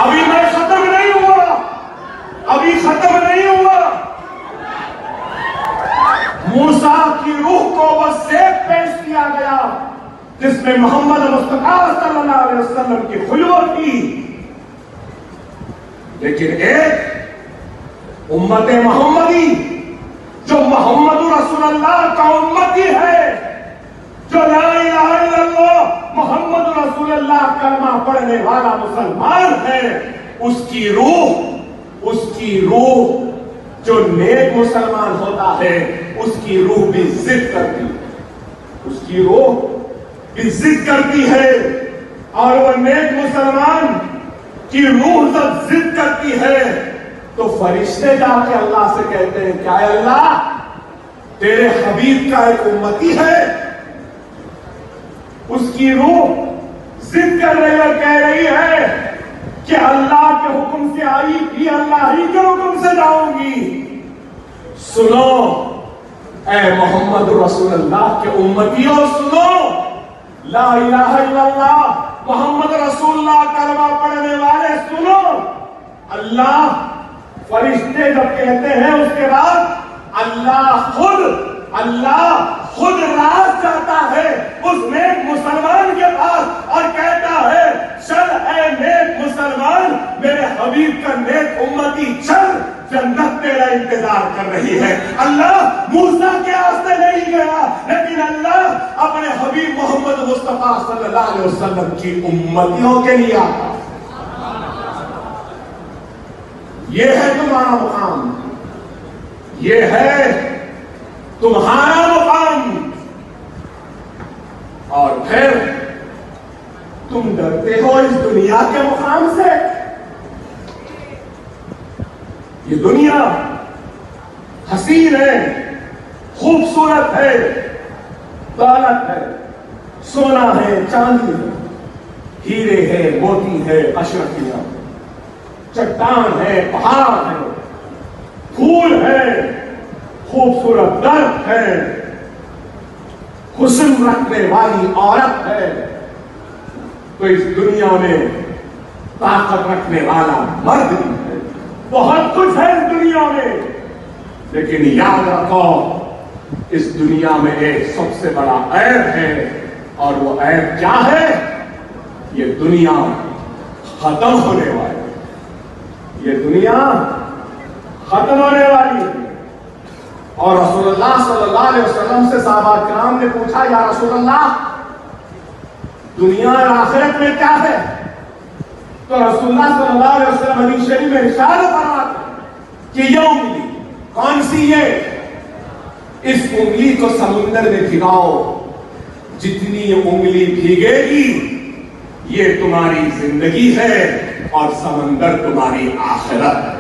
ابھی میں ختم نہیں ہوا، ابھی ختم نہیں ہوا۔ موسیٰ کی روح کو وہ سیب پیش کیا گیا جس میں محمد مصطفیٰ صلی اللہ علیہ وسلم کی خلوت تھی، لیکن ایک امت محمدی جو محمد رسول اللہ کا امتی ہے، جو لا الہ الا اللہ محمد رسول اللہ کلمہ پڑھنے والا مسلمان ہے، اس کی روح جو نیک مسلمان ہوتا ہے اس کی روح بھی ضد کرتی ہے، اس کی روح بھی ضد کرتی ہے، اور وہ نیک مسلمان کی روح جب ضد کرتی ہے تو فرشتے جا کے اللہ سے کہتے ہیں کیا اللہ تیرے حبیب کا ایک امتی ہے، اس کی روح ضد کر رہی ہے، کہہ رہی ہے کہ اللہ کے حکم سے آئی بھی اللہ ہی کے حکم سے جاؤں گی۔ سنو اے محمد رسول اللہ کے امتیوں، سنو لا الہ الا اللہ محمد رسول اللہ کلمہ پڑھنے والے، سنو اللہ فرشتے جب کہتے ہیں اس کے بعد اللہ خود راز جاتا ہے اس نیک مسلمان کے پاس اور کہتا ہے چل اے نیک مسلمان، میرے حبیب کا نیک امتی، چل جنت تیرا انتظار کر رہی ہے۔ اللہ موسیٰ کے راستے نہیں گیا، لیکن اللہ اپنے حبیب محمد مصطفیٰ صلی اللہ علیہ وسلم کی امتیوں کے لیے آتا۔ یہ ہے تمہارا مقام، یہ ہے تمہارا مقام، اور پھر تم ڈرتے ہو اس دنیا کے مقام سے۔ یہ دنیا حسین ہے، خوبصورت ہے، دولت ہے، سونا ہے، چاندی ہے، ہیرے ہے، موتی ہے، اشرفیاں، چٹان ہے، پہاڑ ہے، پھول ہے، خوبصورت درخت ہے، حسن رکھنے والی عورت ہے، تو اس دنیا میں طاقت رکھنے والا مرد بھی ہے، بہت کچھ ہے اس دنیا میں، لیکن یاد رکھو اس دنیا میں ایک سب سے بڑا عیب ہے، اور وہ عیب کیا ہے؟ یہ دنیا ختم ہونے والی ہے، یہ دنیا ختم ہونے والی ہے۔ اور رسول اللہ صلی اللہ علیہ وسلم سے صحابہ کرام نے پوچھا یا رسول اللہ دنیا اور آخرت میں کیا ہے؟ تو رسول اللہ صلی اللہ علیہ وسلم حدیث شریف میں ارشاد فرماتے ہیں کہ یہ انگلی کون سی ہے؟ اس انگلی کو سمندر میں بھگاؤ، جتنی یہ انگلی بھیگے گی یہ تمہاری زندگی ہے اور سمندر تمہاری آخرت ہے۔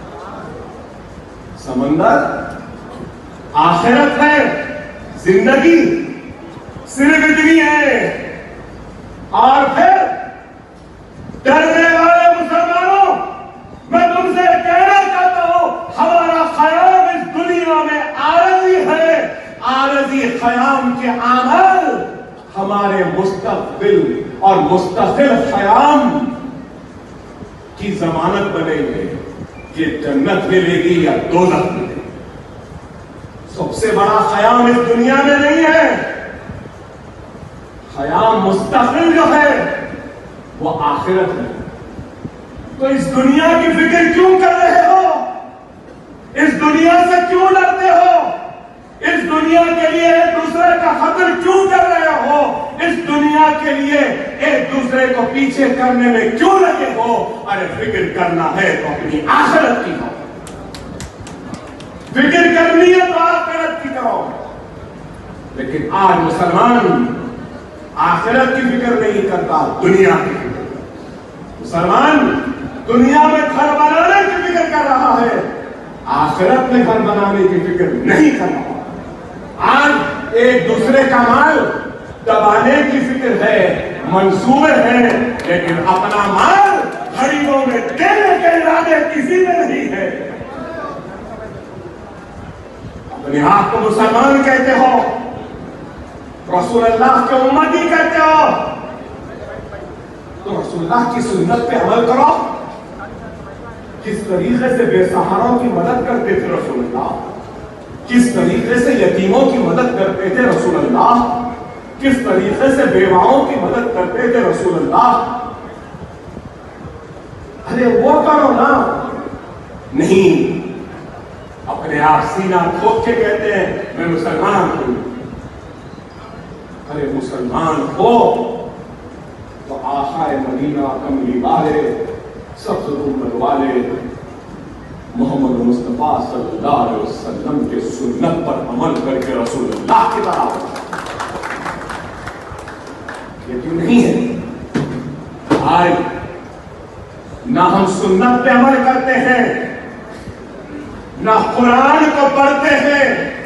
سمندر آخرت ہے، زندگی صرف اتنی ہے۔ اور پھر ڈرنے والے مسلمانوں، میں تم سے کہنا چاہتا ہوں ہمارا خیام اس دنیا میں عارضی ہے، عارضی خیام کے اعمال ہمارے مستقبل اور مستقل خیام کی ضمانت بنے گے کہ جنت ملے گی یا دوزخ ملے گی۔ سب سے بڑا خیام اس دنیا میں نہیں ہے، خیام مستقبل جو ہے وہ آخرت ہے۔ تو اس دنیا کی فکر کیوں کر رہے ہو؟ اس دنیا سے کیوں ڈرتے ہو؟ اس دنیا کے لیے ایک دوسرے کا قتل کیوں کر رہے ہو؟ اس دنیا کے لیے ایک دوسرے کو پیچھے کرنے میں کیوں لگے ہو؟ ارے فکر کرنا ہے تو اپنی آخرت کی کرو، فکر کرنی ہے تو آخرت کی کرو۔ لیکن آج مسلمان آخرت کی فکر نہیں کرتا، دنیا کی فکر۔ مسلمان دنیا میں گھر بنانے کی فکر کر رہا ہے، آخرت میں گھر بنانے کی فکر نہیں کر رہا۔ آج ایک دوسرے کا مال دبانے کی فکر ہے، منصوبے ہیں، لیکن اپنا مال غریبوں میں دینے کے ارادے کسی میں نہیں ہے۔ اپنے آپ کو مسلمان کہتے ہو، رسول اللہ کے امتی کہتے ہو، تو رسول اللہ کی سنت پہ عمل کرو، کس طریقے سے بے سہاروں کی مدد کرتے تھے رسول اللہ، کس طریقے سے یتیموں کی مدد کرتے تھے رسول اللہ، کس طریقے سے بیواؤں کی مدد کرتے تھے رسول اللہ. ارے وہ کرو نا. نہیں، اپنے آپ سینہ ٹھوک کے کہتے ہیں میں مسلمان ہوں. ارے مسلمان ہو تو آقا مدینہ کملی والے سبز امت والے محمد مصطفیٰ صلی اللہ علیہ وسلم کے سنت پر عمل کر کے رسول اللہ کی طرح. یہ کیوں نہیں ہے؟ آج نہ ہم سنت پہ عمل کرتے ہیں، نہ قرآن کو پڑھتے ہیں،